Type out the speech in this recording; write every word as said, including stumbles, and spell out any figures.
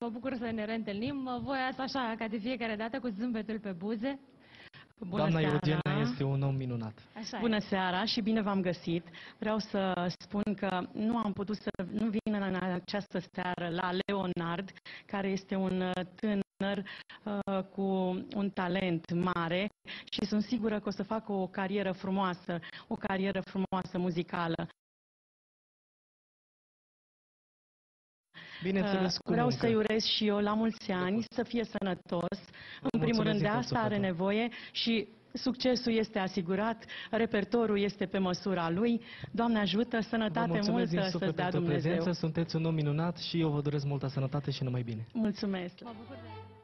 mă bucur să ne reîntâlnim. Voi ați așa, ca de fiecare dată, cu zâmbetul pe buze. Bună Doamna seara. Eugenă este un om minunat. Așa Bună e. seara și bine v-am găsit. Vreau să spun că nu am putut să nu vin în această seară la Leonard, care este un tânăr uh, cu un talent mare și sunt sigură că o să facă o carieră frumoasă, o carieră frumoasă muzicală. Bineînțeles, cu Vreau muncă. să-i urez și eu la mulți ani, să fie sănătos. În primul rând de asta are nevoie și succesul este asigurat, repertoriul este pe măsura lui. Doamne ajută, sănătate multă să-ți dea Dumnezeu. Prezență, sunteți un om minunat și eu vă doresc multă sănătate și numai bine. Mulțumesc! Mă bucur de